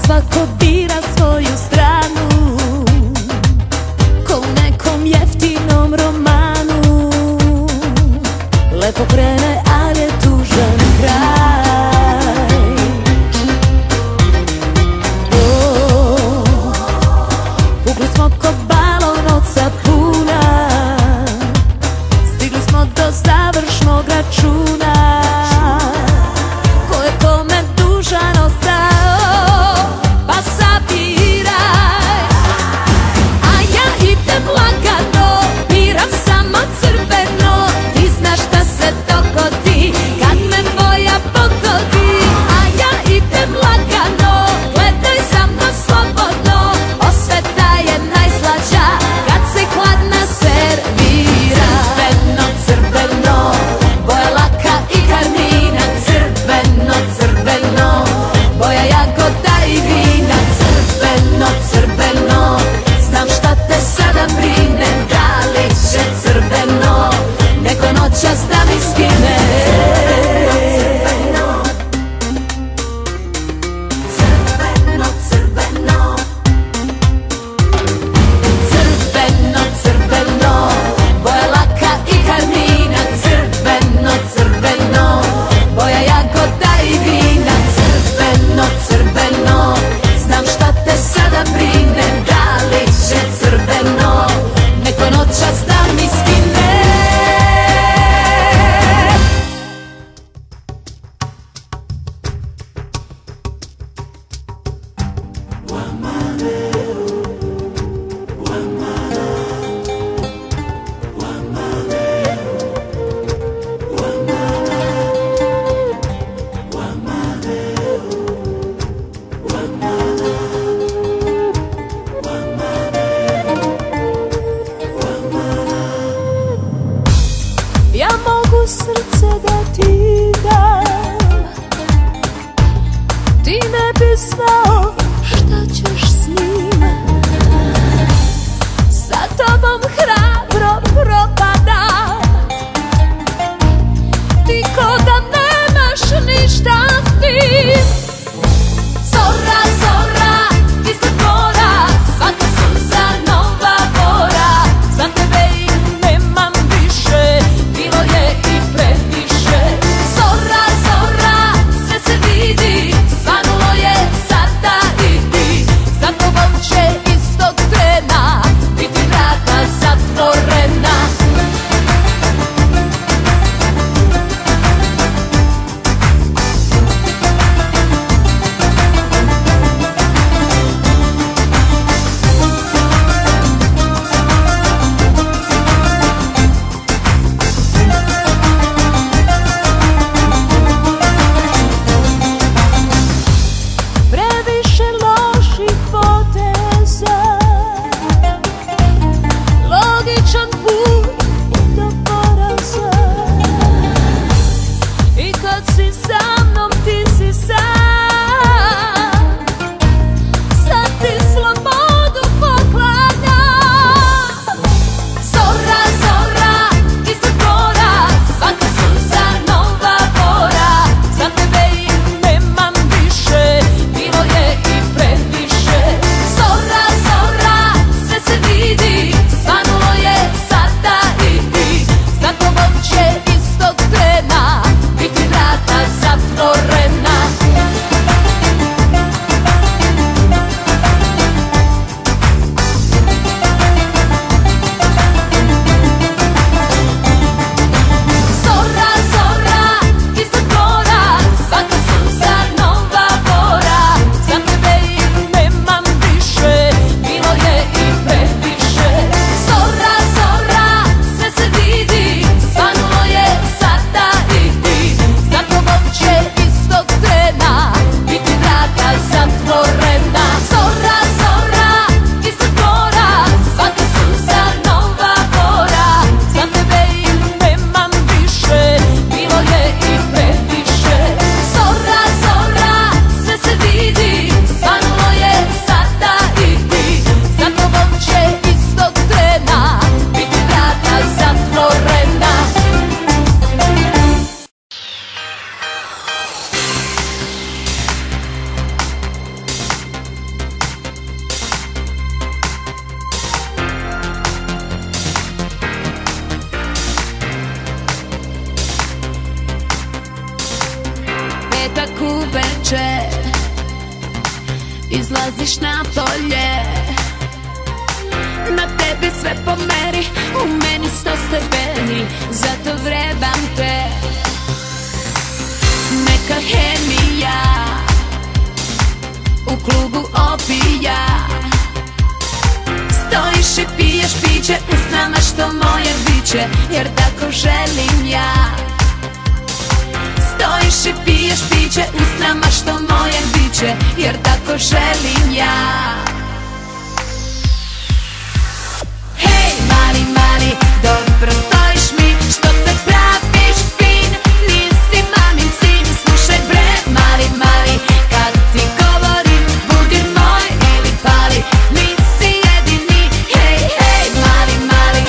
svako bira svoju stranu, ko u nekom jeftinom romanu. Lepo krene, ali je tužan kraj. Pukli smo ko balon od sapuna, stigli smo do završnog računa. Ko je kome dužan ostao, pa sabiraj. A ja idem lagano, biram samo crveno. Ti znaš šta se dogodi kad me boja pogodi. A ja idem lagano, gledaj sa mnom slobodno. Osveta je najslađa kad se hladna servira. Crveno, crveno, boja laka i karmina. Crveno, crveno, boja jagoda i vina. Crveno, crveno, znam šta te sada brine. Da li će crveno neko noćas da mi skine? Crveno, crveno, crveno, crveno, boja laka i karmina. Crveno, crveno, boja jagoda i vina. Crveno, crveno, znam šta te sada brine. Da li će crveno neko noćas da mi skine? Ja mogu srce da ti dam, ti ne bi znao šta ćeš s njim. Sa tobom hrabro propadam, ti ko da nemaš ništa s tim. Zora, zora, ispred mora, svaka suza nova bora. Za tebe i nemam više, bilo je i previše. Zora, zora, sve se vidi, svanulo je sada i ti. Za tobom će istog trena biti vrata zatvorena. izlaziš na polje. Na tebi sve po meri, u meni 100 stepeni, zato vrebam te. Neka hemija u klubu opija, stojiš i piješ piće, usnama što moje biće, jer tako želim ja. Stojiš i piješ piće, usnama što moje biće, jer tako želim ja. Hej, mali, mali, dobro stojiš mi, što se praviš fin, nisi mamin sin. Slušaj bre, mali, mali, kad ti govorim, budi moj ili pali, nisi jedini. Hej, hej, mali, mali.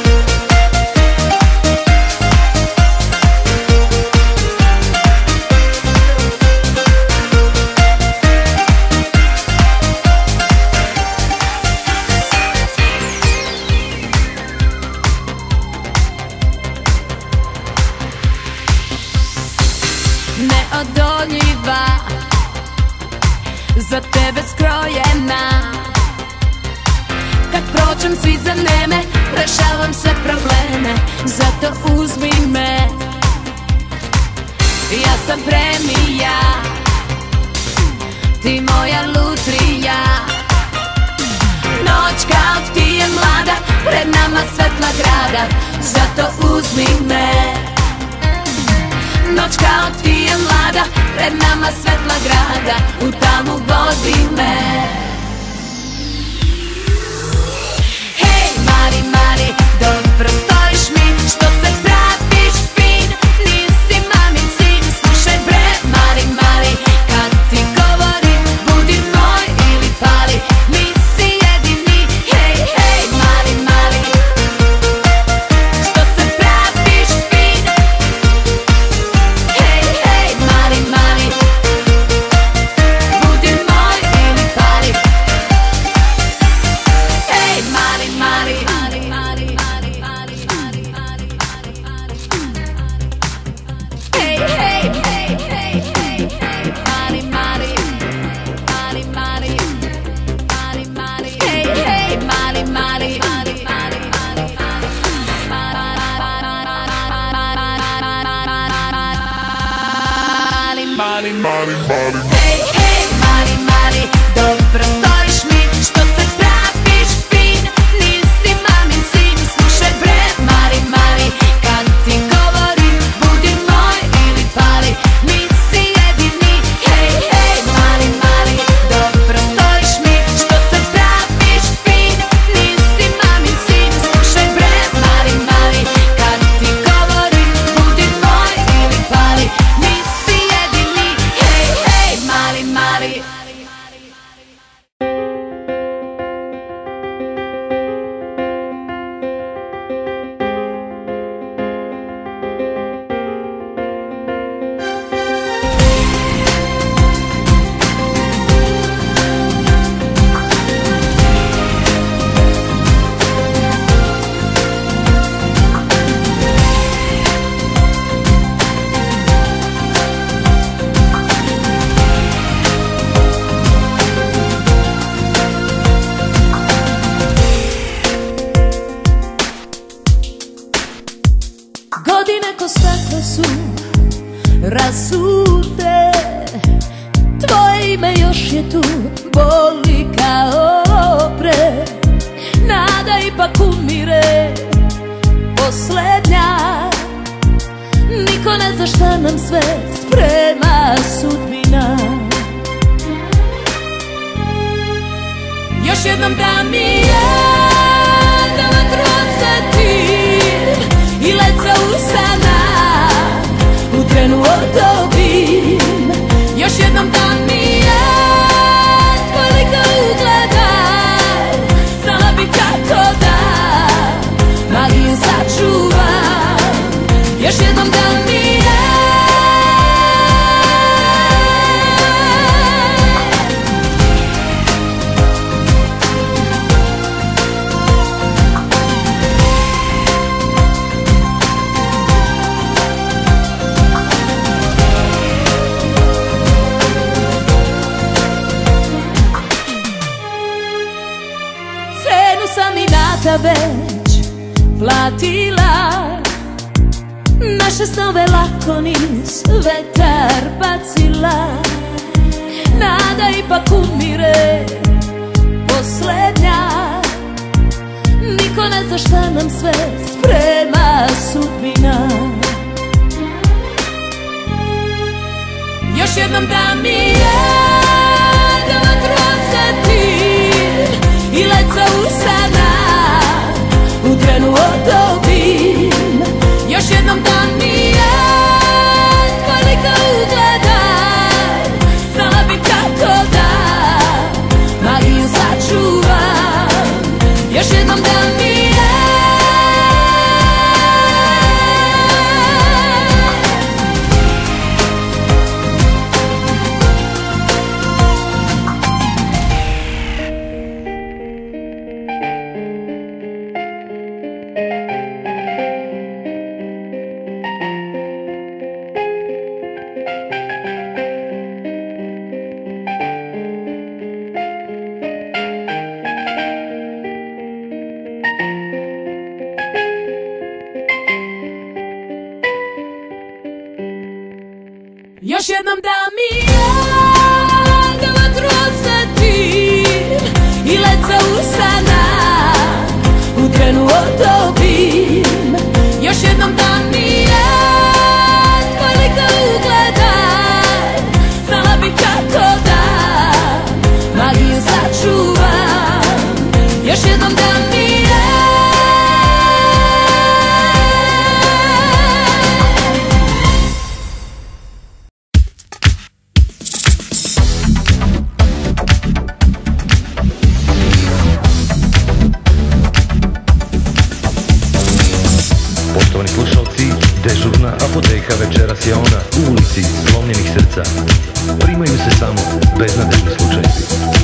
Neodoljiva, za tebe skrojena. Kad prođem svi zaneme, rešavam sve probleme, zato uzmi me. Ja sam premija, ti moja lutrija. Noć kao ti je mlada, pred nama svetla grada, zato uzmi me. Noć kao ti je mlada, pred nama svetla grada, u tamu vodi me. Hej, mali, mali, dobro stojiš mi, što se praviš fin, nisi mamin sin. Slušaj bre, mali, mali, kad ti govorim, budi moj ili pali, nisi jedini. Hej, hej, mali, mali, što se praviš fin. Hej, hej, mali, mali, budi moj ili pali. Hej, mali, mali, mali, mali, mali, mali, mali, mali, mali. Hej, hej, hej, hej, hej, hej, mali, mali, mali, mali, mali, mali. Hej, hej, mali, mali, mali, mali, mali, mali, mali, mali. Hej, hej, mali, mali, dobro stojiš mi, što se praviš fin, nisi mamin sin. Slušaj bre, mali, mali, kad ti govorim, budi moj ili pali, nisi jedini. Hej, hej, mali, mali, dobro stojiš mi, što se praviš fin, nisi mamin sin. Slušaj bre, mali, mali, kad ti govorim, budi moj ili pali, nisi jedini. Hej, hej, mali, mali. Godine ko stakla su rasute, tvoje ime još je tu, boli kao pre. Nada ipak umire, poslednja. Niko ne zna šta nam sve sprema sudbina. Još jednom da mi je, da vatru osjetim i let za usana u trenu odobim. Još jednom da mi je, tvoj lik da ugledam, znala bi kako da magiju sačuvam. Još jednom da mi je, rata već platila, naše snove lako niz vetar bacila. Nada ipak umire poslednja, niko ne zna šta nam sve sprema sudbina. Još jednom da mi jedan vatru osjetim i led za usana u trenu otopim. Još jednom da mi tvoj lika ugledam, znala bi kako da magiju sačuvam. Još jednom da mi još jednom da mi da vatru osjetim i led za usana u trenu otopim. Još jednom da mi tvoj lika ugledam, znala bi kako da magiju sačuvam. Još jednom da mi Poštovani slušalci, dežurna apoteka večeras je ona u ulici slomljenih srca. Primaju se samo beznadežni slučajevi.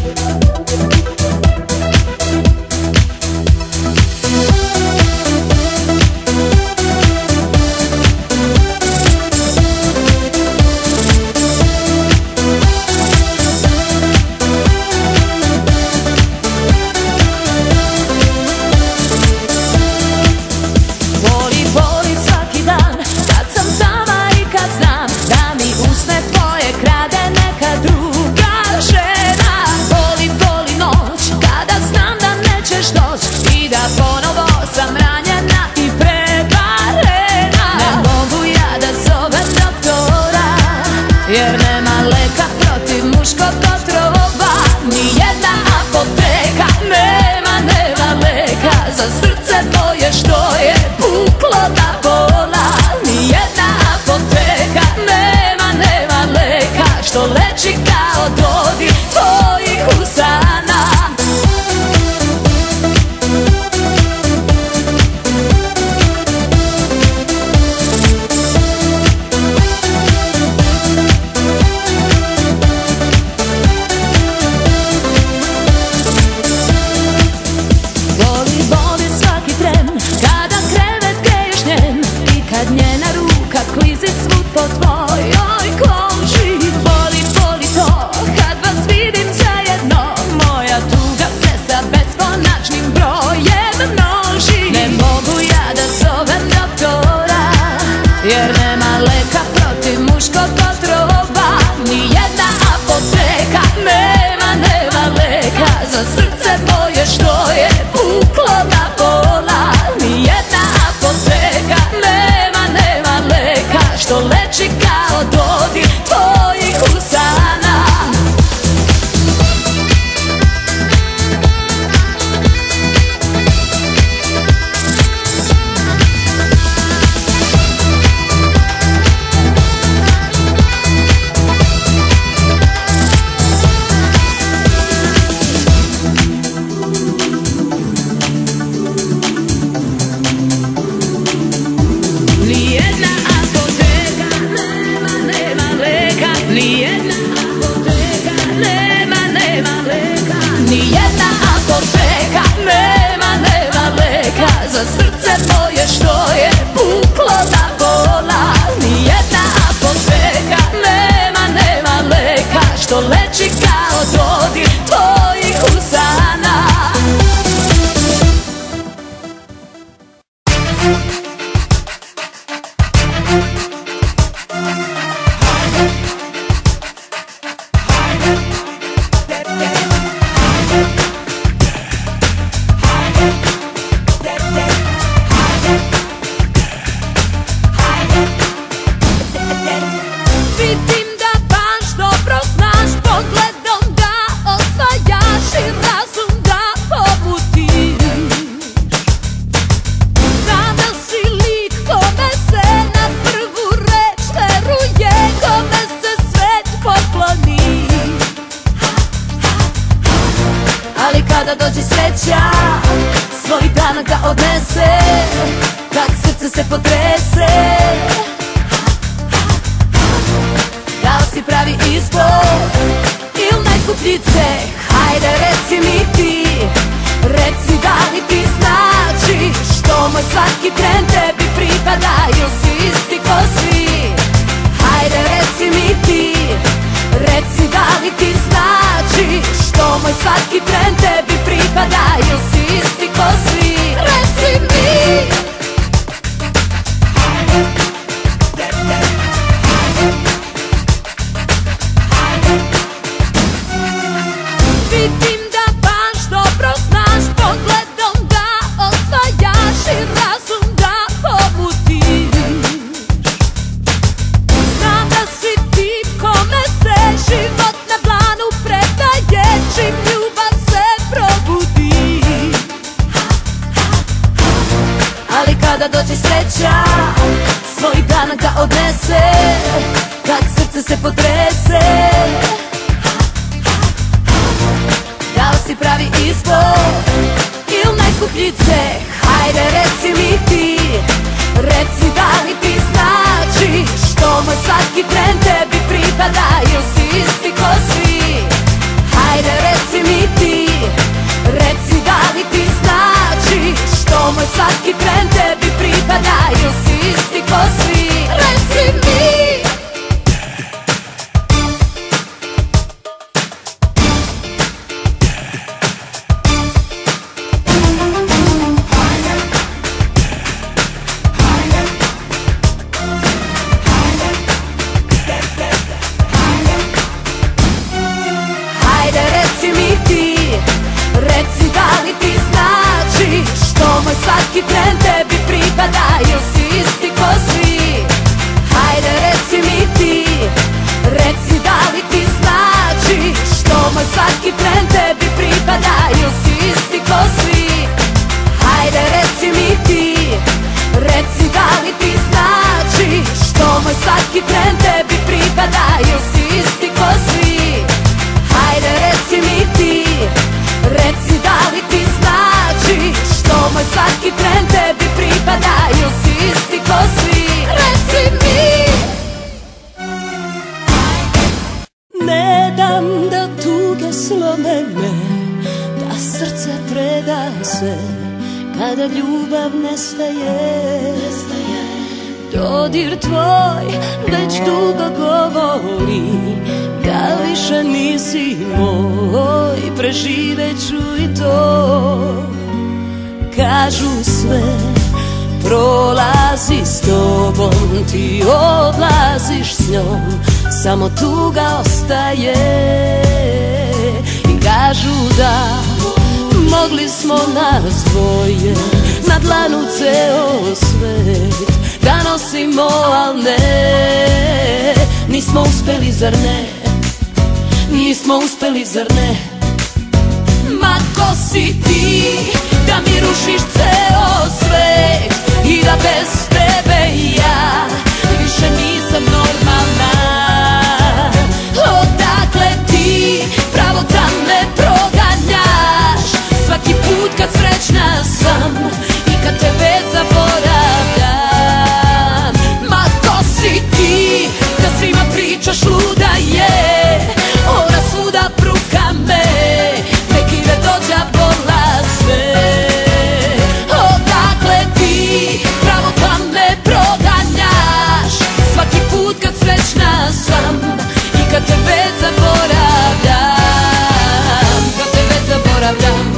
Jer nema leka protiv muškog otrova, nijedna apoteka nema leka za srce tvoje što je puklo da bola. Nijedna apoteka nema leka što leči kao dodir tvojih usana. Njena ruka klizi svud po tvojoj koži. Boli to kad vas vidim zajedno, moja tuga se sa beskonačnim brojem množi. Ne mogu ja da zovem doktora, jer nema leka protiv muškog otrova. Nijedna apoteka nema leka za srce tvoje što je puklo da bola. Nijedna apoteka nema leka što leči kao dodir tvojih usana. Nijedna apoteka nema leka, nijedna apoteka nema leka, nijedna apoteka nema leka za srce tvoje što je puklo da bola. Nijedna apoteka nema leka što leči kao dodir tvojih usana. kada dođe sreća svoj dan ga odnese, kad srce se potrese. Da li si pravi izbor ili najskuplji ceh? Hajde reci mi ti, reci da li ti znači što moj svaki tren tebi pripada, ili si isti ko svi? Hajde reci mi ti, reci da li ti znači što moj svaki tren tebi pripada, ili si isti ko svi? Reci mi. Vidim da baš dobro znaš pogledom da osvajaš i razum da pobutiš. Znam da si ti kome se život na dlanu predaje čim ljubav se probudi. Ali kada dođe sreća svoj dan ga odnese, kad srce se potrese. Da li si pravi izbor ili najskuplji ceh? Hajde reci mi ti, reci da li ti znači što moj svaki tren tebi pripada, ili si isti ko svi? Hajde reci mi ti, reci da li ti znači što moj svaki tren tebi pripada, ili si isti ko svi? Reci mi. Reci da li ti znači što moj svaki tren tebi pripada, ili si isti ko svi? Hajde reci mi ti, reci da li ti znači što moj svaki tren tebi pripada, ili si isti ko svi? Hajde reci mi ti, reci da li ti znači što moj svaki tren tebi pripada, ili si isti ko svi? Hajde reci mi ti, reci da li ti znači što moj svaki tren tebi pripada, ili si isti ko svi? Reci mi. Ne dam da tuge slome me, da srce preda se kada ljubav nestaje. Dodir tvoj već dugo govori da više nisi moj, preživet ću i to. Kažu sve prolazi s tobom, ti odlaziš s njom, samo tuga ostaje. I kažu da mogli smo nas dvoje, na dlanu ceo svet da nosimo, al ne, nismo uspeli zar ne, nismo uspeli zar ne? Ma ko si ti da mi rušiš ceo svet i da bez tebe ja više nisam normalna? Odakle ti pravo da me proganjaš svaki put kad srećna sam i kad te već zaboravljam? Ma ko si ti da svima pričaš luda je, ora svuda bruka me, neki da dođa bola sve. Odakle ti pravo pa me proganjaš svaki put kad srećna sam i kad te već zaboravljam, kad te već zaboravljam.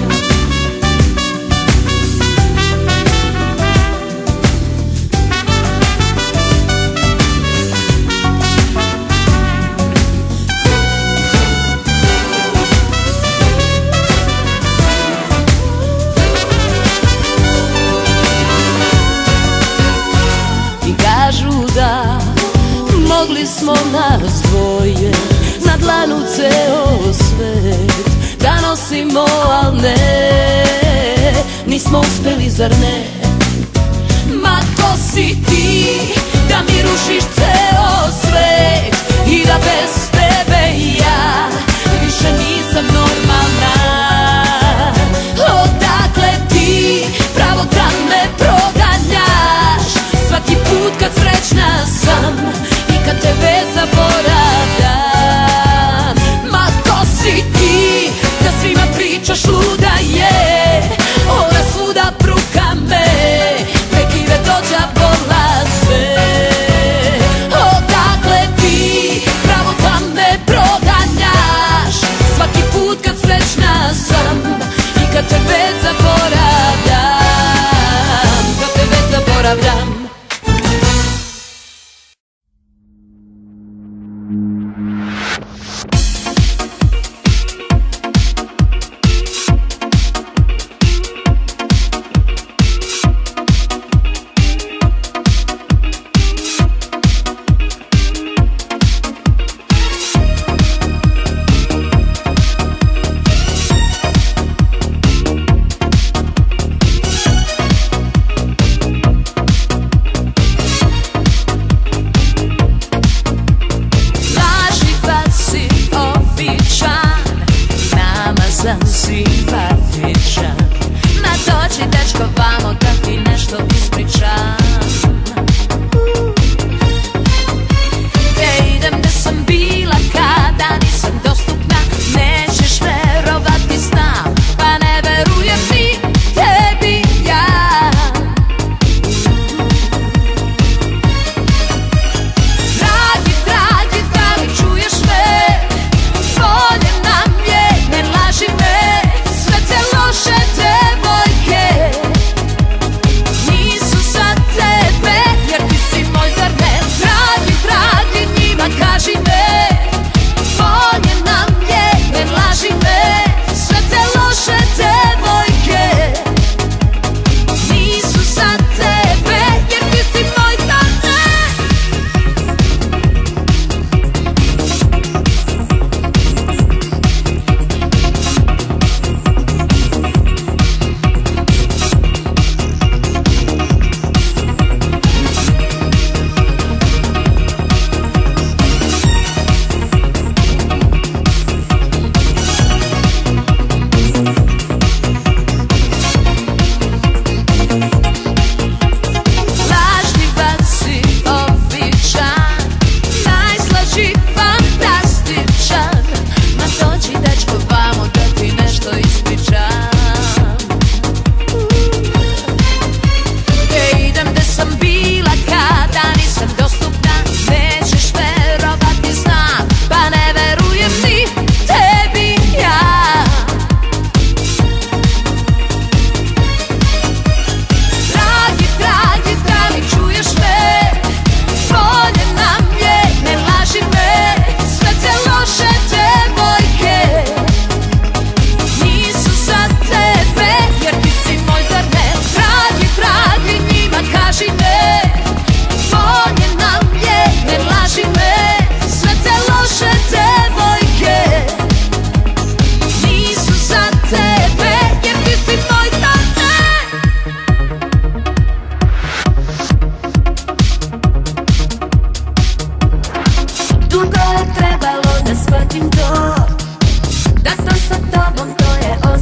Mogli smo nas dvoje, na dlanu ceo svet da nosimo, al ne, nismo uspeli zar ne? Ma ko si ti da mi rušiš ceo svet i da bez tebe ja više nisam normalna?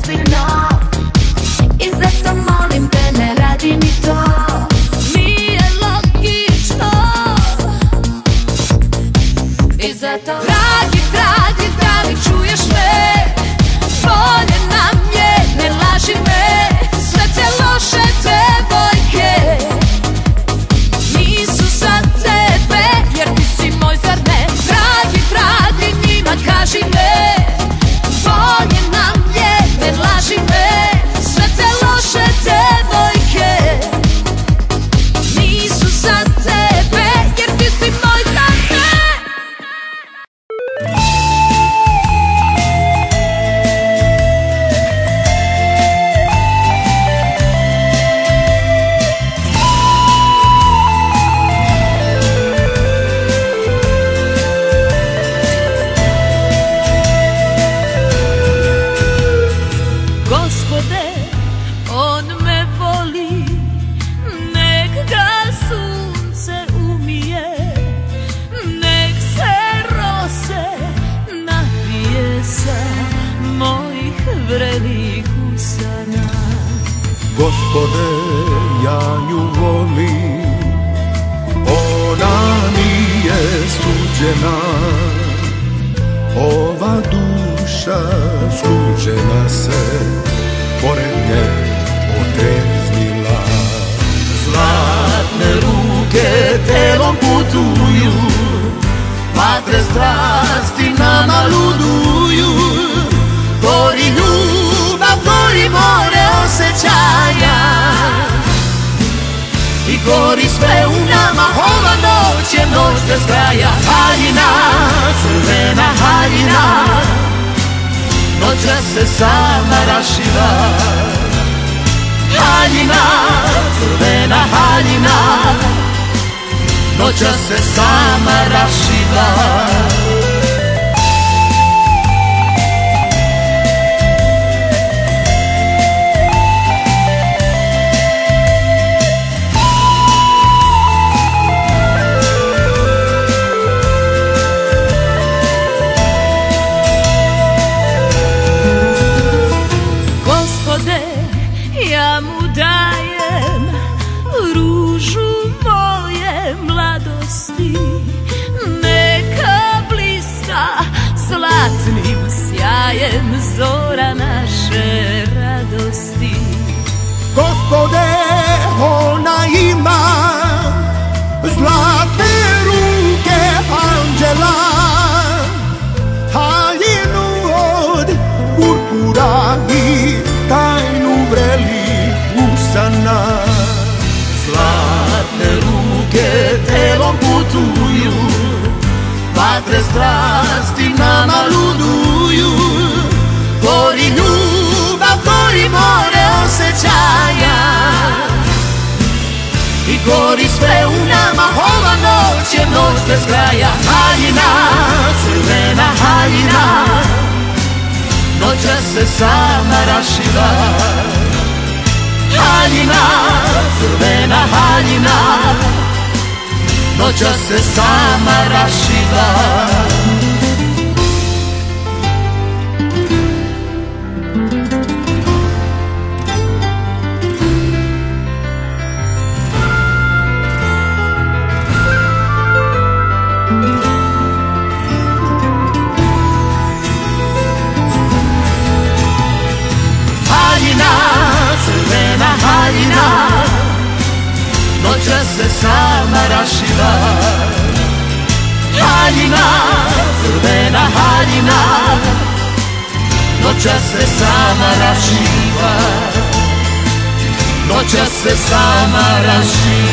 ozbiljno i zato molim te ne radi ni to. Nije logično i zato dragi, dragi, da li čuješ me? Bolje nam je, ne laži me. Sve te loše devojke nisu za tebe, jer ti si moj, zar ne? Dragi, dragi, njima kaži me. Bolje nam je, ne laži me. Sve te loše devojke nisu za tebe, jer ti si moj, zar ne? Gospode, on me voli, nek ga sunce umije, nek se rose napije sa mojih vrelih usana. Gospode, ja nju volim, ona nije suđena, ova duša sluđena se pored nje otreznila. Zlatne ruke telom putuju, vatre strasti nama luduju. Gori ljubav, gori more osjećaja i gori sve u nama. Ova noć je noć bez kraja. Haljina, crvena haljina, noćas se sama rašiva. Haljina, crvena haljina, noćas se sama rašiva. Ja mu dajem ružu moje mladosti, neka blista zlatnim sjajem zora naše radosti. Gospode, ona ima zlatne ruke anđela, haljinu od purpura i tajnu vrelih usana. Zlatne ruke telom putuju, vatre strasti nama luduju. Gori ljubav, gori more osjećaja i gori sve u nama. Ova noć je noć bez kraja. Haljina, crvena haljina, noćas se sama rašiva. Haljina, crvena haljina, noćas se sama rašiva. Crvena haljina, noćas se sama rašiva. Haljina, crvena haljina, noćas se sama rašiva. Noćas se sama rašiva.